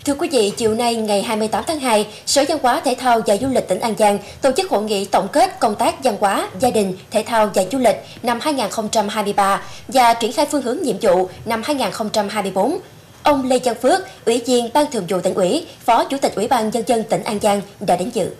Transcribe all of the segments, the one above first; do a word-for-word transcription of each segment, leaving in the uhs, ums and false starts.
Thưa quý vị, chiều nay ngày hai mươi tám tháng hai, Sở Văn hóa Thể thao và Du lịch tỉnh An Giang tổ chức hội nghị tổng kết công tác văn hóa, gia đình, thể thao và du lịch năm hai nghìn không trăm hai mươi ba và triển khai phương hướng nhiệm vụ năm hai nghìn không trăm hai mươi tư. Ông Lê Văn Phước, Ủy viên Ban Thường vụ Tỉnh ủy, Phó Chủ tịch Ủy ban Nhân dân tỉnh An Giang đã đến dự.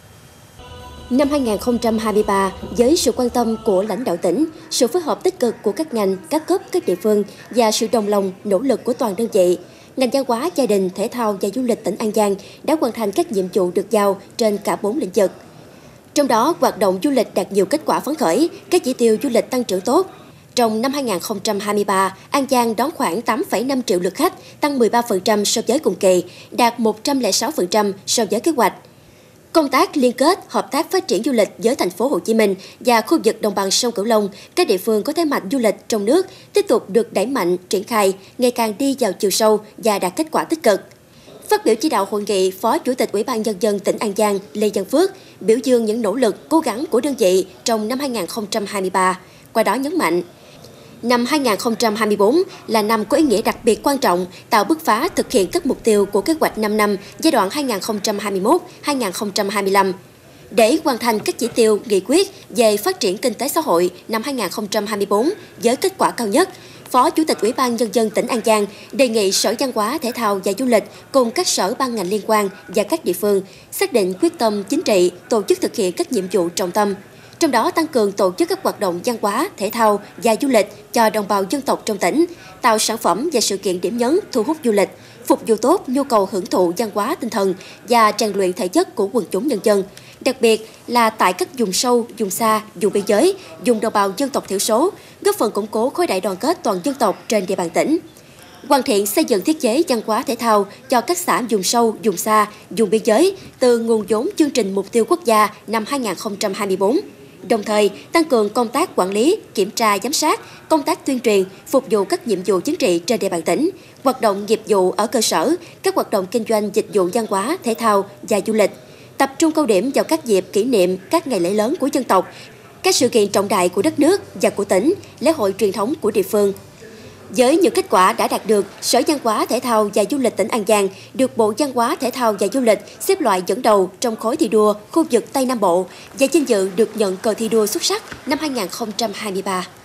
Năm hai nghìn không trăm hai mươi ba, với sự quan tâm của lãnh đạo tỉnh, sự phối hợp tích cực của các ngành, các cấp, các địa phương và sự đồng lòng, nỗ lực của toàn đơn vị, ngành văn hóa, gia đình, thể thao và du lịch tỉnh An Giang đã hoàn thành các nhiệm vụ được giao trên cả bốn lĩnh vực. Trong đó, hoạt động du lịch đạt nhiều kết quả phấn khởi, các chỉ tiêu du lịch tăng trưởng tốt. Trong năm hai nghìn không trăm hai mươi ba, An Giang đón khoảng tám phẩy năm triệu lượt khách, tăng mười ba phần trăm so với cùng kỳ, đạt một trăm lẻ sáu phần trăm so với kế hoạch. Công tác liên kết, hợp tác phát triển du lịch với thành phố Hồ Chí Minh và khu vực đồng bằng sông Cửu Long, các địa phương có thế mạnh du lịch trong nước tiếp tục được đẩy mạnh, triển khai, ngày càng đi vào chiều sâu và đạt kết quả tích cực. Phát biểu chỉ đạo hội nghị, Phó Chủ tịch Ủy ban Nhân dân tỉnh An Giang Lê Văn Phước biểu dương những nỗ lực, cố gắng của đơn vị trong năm hai nghìn không trăm hai mươi ba, qua đó nhấn mạnh năm hai nghìn không trăm hai mươi tư là năm có ý nghĩa đặc biệt quan trọng, tạo bứt phá thực hiện các mục tiêu của kế hoạch năm năm giai đoạn hai nghìn không trăm hai mươi mốt đến hai nghìn không trăm hai mươi lăm. Để hoàn thành các chỉ tiêu, nghị quyết về phát triển kinh tế xã hội năm hai nghìn không trăm hai mươi tư với kết quả cao nhất, Phó Chủ tịch Ủy ban Nhân dân tỉnh An Giang đề nghị Sở Văn hóa, Thể thao và Du lịch cùng các sở ban ngành liên quan và các địa phương xác định quyết tâm chính trị, tổ chức thực hiện các nhiệm vụ trọng tâm. Trong đó tăng cường tổ chức các hoạt động văn hóa, thể thao và du lịch cho đồng bào dân tộc trong tỉnh, tạo sản phẩm và sự kiện điểm nhấn thu hút du lịch, phục vụ tốt nhu cầu hưởng thụ văn hóa tinh thần và rèn luyện thể chất của quần chúng nhân dân, đặc biệt là tại các vùng sâu, vùng xa, vùng biên giới, vùng đồng bào dân tộc thiểu số, góp phần củng cố khối đại đoàn kết toàn dân tộc trên địa bàn tỉnh. Hoàn thiện xây dựng thiết chế văn hóa thể thao cho các xã vùng sâu, vùng xa, vùng biên giới từ nguồn vốn chương trình mục tiêu quốc gia năm hai nghìn không trăm hai mươi tư. Đồng thời, tăng cường công tác quản lý, kiểm tra, giám sát, công tác tuyên truyền, phục vụ các nhiệm vụ chính trị trên địa bàn tỉnh, hoạt động nghiệp vụ ở cơ sở, các hoạt động kinh doanh dịch vụ văn hóa, thể thao và du lịch, tập trung cao điểm vào các dịp kỷ niệm, các ngày lễ lớn của dân tộc, các sự kiện trọng đại của đất nước và của tỉnh, lễ hội truyền thống của địa phương. Với những kết quả đã đạt được, Sở Văn hóa, Thể thao và Du lịch tỉnh An Giang được Bộ Văn hóa, Thể thao và Du lịch xếp loại dẫn đầu trong khối thi đua khu vực Tây Nam Bộ và vinh dự được nhận cờ thi đua xuất sắc năm hai nghìn không trăm hai mươi ba.